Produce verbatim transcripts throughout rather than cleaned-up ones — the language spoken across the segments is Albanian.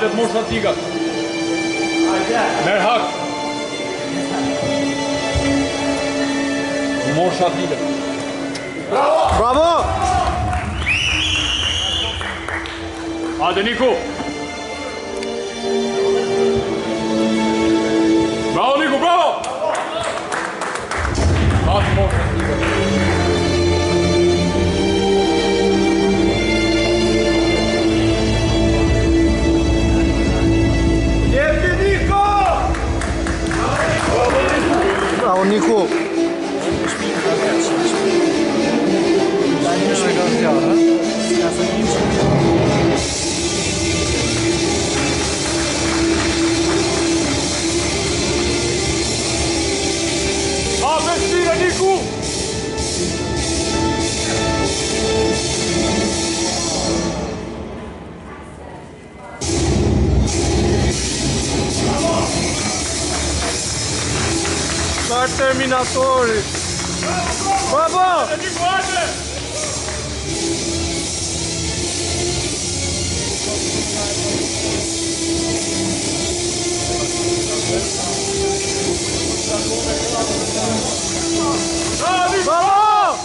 Hajde të morsha tigat. Merë hak. Morsha tigat. Bravo! Bravo! Hajde Niku. Bravo Niku, bravo! Hajde morsha tigat. Bravo Niku. A, bestire Niku! Sa terminatori. Bravo! Niku, hajde! Bravo!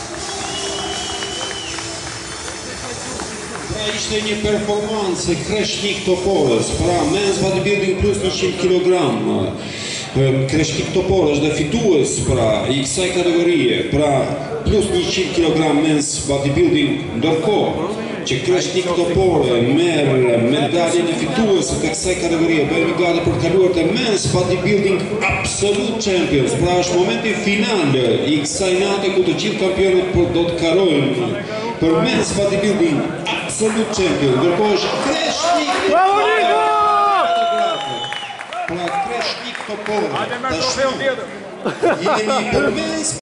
Pra ishte një performancë e Kreshnik Toporës, pra men's bodybuilding plus njëqind kilogram. Kreshnik Topore është dhe fitues pra i kësaj kategorie, pra plus njëqind kilogram men's bodybuilding, ndërkohë që Kreshnik Topore merr medaljen e fituesit të kësaj kategorie, bëjmë gati për të kaluar te men's bodybuilding absolute champions, pra është momenti final i kësaj nate ku të gjithë kampionët do të karojnë për men's bodybuilding absolute champion, ndërkohë është Kreshnik Topore. Pra Kreshnik Topore. Hajde merë trofeun tjetër. Jemi për men's